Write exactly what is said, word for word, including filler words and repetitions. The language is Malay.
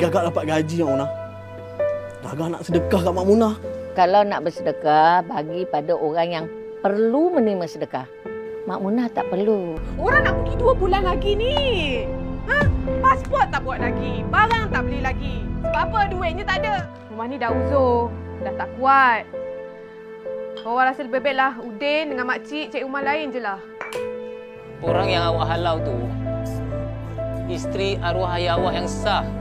gagak dapat gaji, Mak Munah. Gagak nak sedekah kat Mak Munah. Kalau nak bersedekah, bagi pada orang yang perlu menerima sedekah. Mak Munah tak perlu. Orang nak pergi dua bulan lagi ni. Ha? Pasport tak buat lagi. Barang tak beli lagi. Sebab apa? Duitnya tak ada. Rumah ni dah uzur. Dah tak kuat. Awak rasa lebih baiklah Udin dengan makcik cari rumah lain je lah. Orang yang awak halau tu, isteri arwah ayah awak yang sah.